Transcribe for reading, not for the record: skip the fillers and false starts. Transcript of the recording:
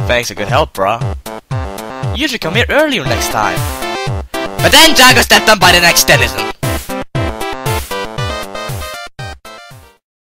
Thanks, a good help, brah. You should come here earlier next time. But then Jago stepped on by the next denizen.